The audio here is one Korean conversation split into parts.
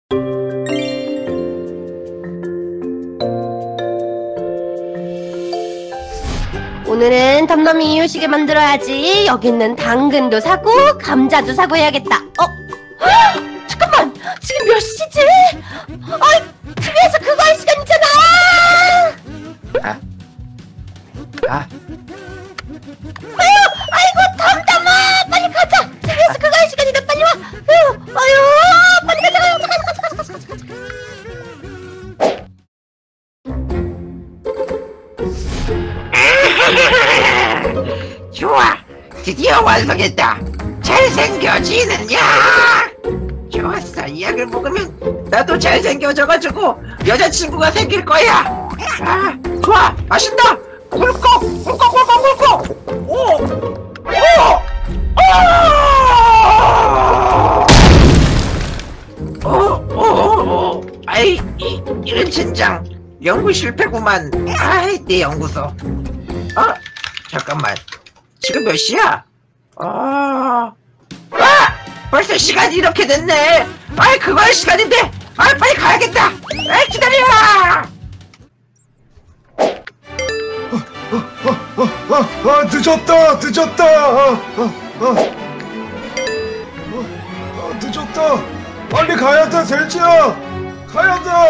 오늘은 덤덤이 이유식을 만들어야지. 여기 있는 당근도 사고 감자도 사고 해야겠다. 잠깐만, 지금 몇 시지? TV에서 그거 할 시간이잖아. 아이고 덤덤아, 빨리 가자. TV에서 그거 할 시간이다. 빨리 와. 빨리 가자. 좋아, 드디어 완성했다. 잘생겨지는 약. 좋았어, 이 약을 먹으면 나도 잘생겨져가지고 여자친구가 생길 거야. 좋아, 마신다. 꿀꺽. 이런 젠장. 연구 실패구만. 내 연구소. 잠깐만, 지금 몇 시야? 벌써 시간이 이렇게 됐네. 그거 할 시간인데. 빨리 가야겠다. 기다려. 늦었다. 늦었다. 빨리 가야 돼, 돼지야. 가야 돼.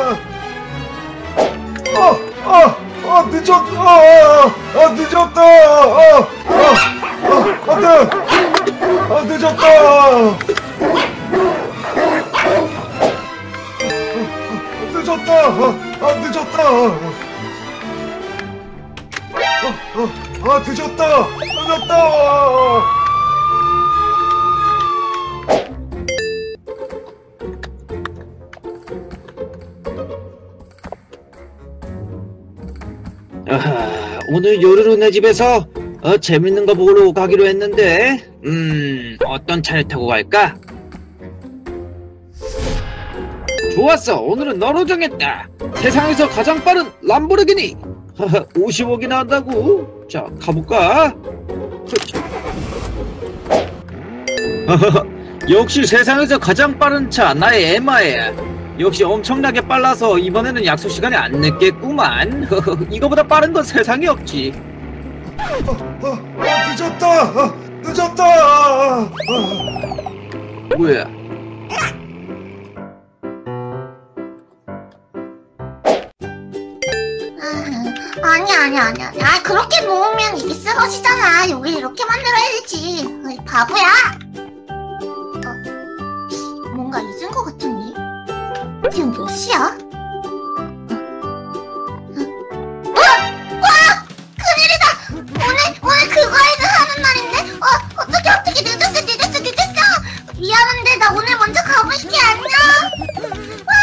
늦었다. 안돼. 늦었다. 늦었다. 오늘 요루루네 집에서 재밌는 거 보러 가기로 했는데 어떤 차를 타고 갈까? 좋았어, 오늘은 너로 정했다. 세상에서 가장 빠른 람보르기니. 50억이나 한다고? 자, 가볼까? 역시 세상에서 가장 빠른 차, 나의 에마야. 역시 엄청나게 빨라서 이번에는 약속 시간에 안 늦겠구만. 이거보다 빠른 건 세상에 없지. 늦었다. 뭐야? 아니야. 그렇게 놓으면 이게 쓰러지잖아. 여기 이렇게 만들어야지. 바보야. 뭔가 잊은 것 같은데. 지금 몇 시야? 와! 큰일이다! 오늘 그거 하는 날인데? 어떻게 늦었어! 미안한데 나 오늘 먼저 가볼게. 안녕! 와,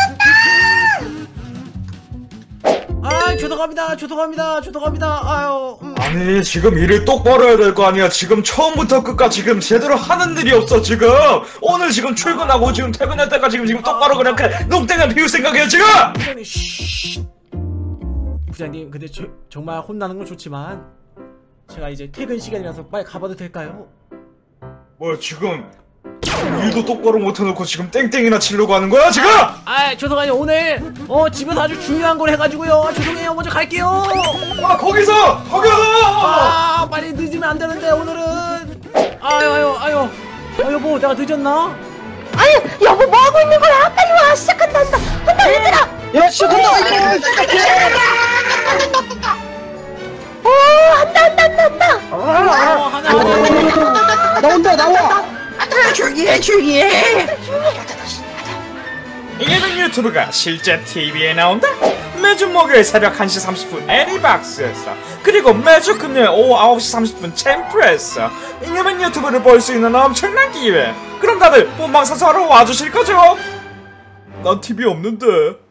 늦었다! 죄송합니다. 아니, 지금 일을 똑바로 해야 될 거 아니야. 지금 처음부터 끝까지 지금 제대로 하는 일이 없어. 지금 오늘 지금 출근하고 지금 퇴근할 때까지 지금 똑바로 그냥 농땡을 피울 생각이야 지금. 부장님, 근데 정말 혼나는 건 좋지만 제가 이제 퇴근 시간이라서 빨리 가봐도 될까요? 뭐야, 지금 일도 똑바로 못해놓고 지금 땡땡이나 치려고 하는 거야 지금? 죄송해요. 오늘 집에서 아주 중요한 걸 해가지고요. 죄송해요. 먼저 갈게요. 거기서 빨리 늦으면 안 되는데 오늘은. 여보, 내가 늦었나? 여보 뭐 하고 있는 거야? 빨리 와. 시작한다. 얘들아. 야, 시작한다. 한다. 나와. 조용히 해. 이런 유튜브가 실제 TV에 나온다? 매주 목요일 새벽 1시 30분 애니박스에서, 그리고 매주 금요일 오후 9시 30분 챔프에서 잉여맨 유튜브를 볼 수 있는 엄청난 기회. 그럼 다들 본방사수하러 와주실 거죠? 난 TV 없는데.